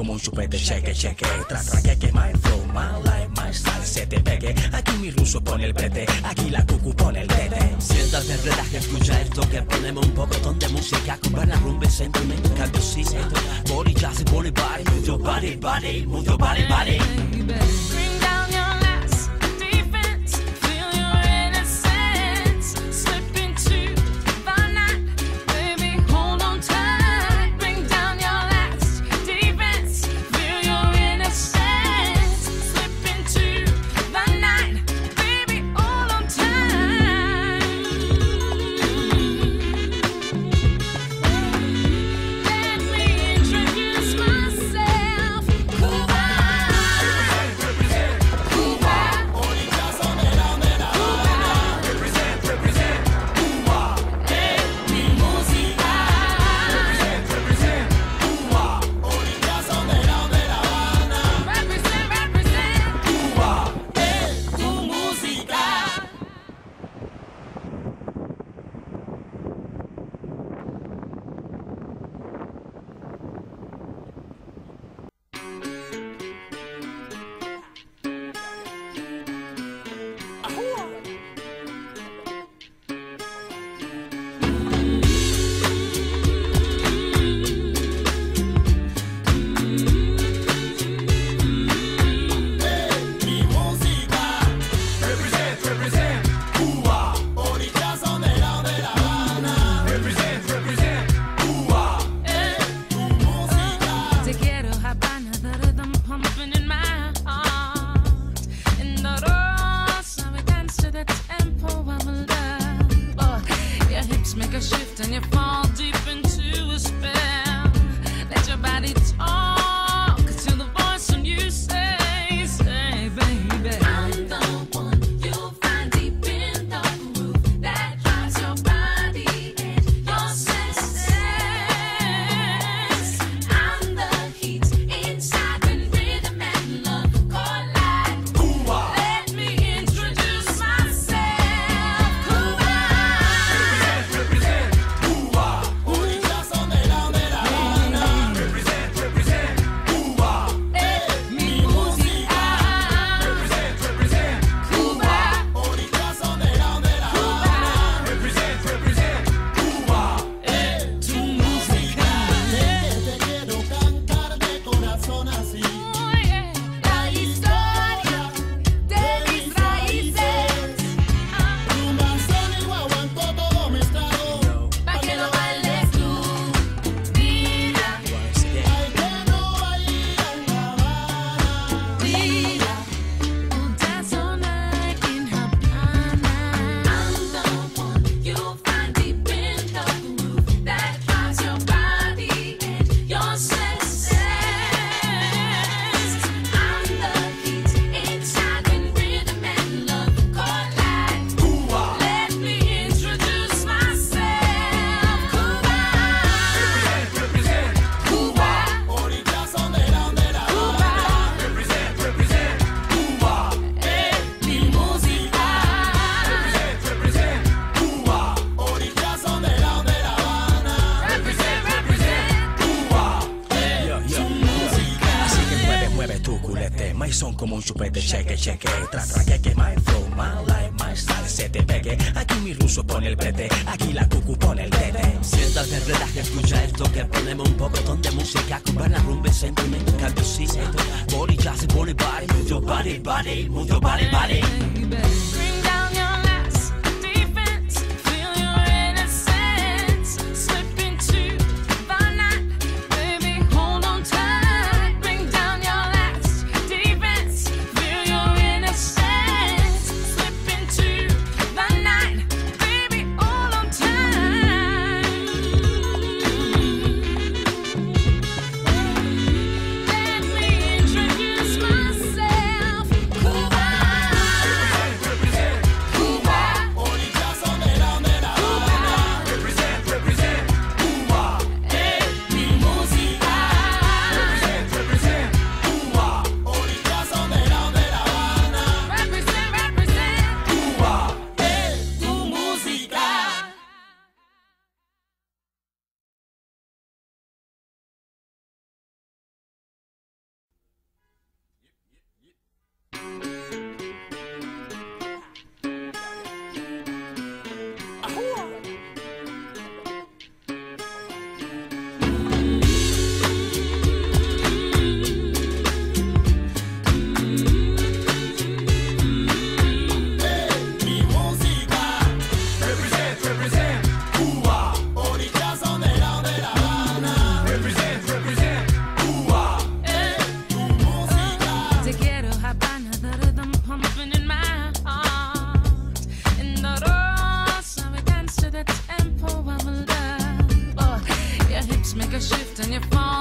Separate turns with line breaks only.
como un chupete, cheque, cheque. Tra, que quema el flow, my life, my style, se te pegue. Aquí mi ruso pone el brete, aquí la cucu pone el tete.
Siéntate, relaja, escucha esto que ponemos un pocotón de música con buena rumba y sentimiento, cambio sí. Body, jazz, body, body, move your body, body, move your body, body.
Bring down your last defense, feel your innocence, slip into the night, baby, hold on tight. Bring down your last defense, feel your innocence, slip into the night, baby, hold on tight. Let me introduce myself, Cuba. Te quiero, Habana, the rhythm pumping in my heart. And the rosa, we dance to the tempo of love. Oh, your hips make a shift and you fall deep into a spell. Let your body talk to the voice when you say, baby, I'm the one you'll find deep in the groove that drives your body and your senses. I'm the heat inside when rhythm and love collide. Let me introduce myself, Cuba. Mi música. Cuba. Tu música.
Te quiero cantar de corazón así.
Oye, la historia de mis raíces.
Rumba, son y guaguancó, todo mezclado.
Pa' que lo bailes tú, vida,
Ay, que no bailan La Habana.
vida. We'll dance all night in Havana. I'm the one you'll find deep in the groove that drives your body and your senses. I'm the heat inside when rhythm and love collide. Let me introduce myself, Cuba. Cuba.
Ahorita son de La Habana.
Mi música.
Ahorita son de La Habana.
Represent, represent.
Así que mueve tu culete. My son como un chupete, cheque, cheque. Tra, que quema el flow, my life, my style, se te pegue. Aquí mi ruso pone el brete, aquí la cucu pone el tete.
Siéntate, relaja, escucha esto que ponemos un pocotón de música con buena rumba y sentimiento, cambio sí. Body, jazz, body, body, move your body, body, move your body, body.
Bring down your last defense, feel your innocence, slip into the night, baby, hold on tight. Bring down your last defense, feel your innocence, slip into the night, baby, hold on tight. Let me introduce myself, Cuba. make a shift and you fall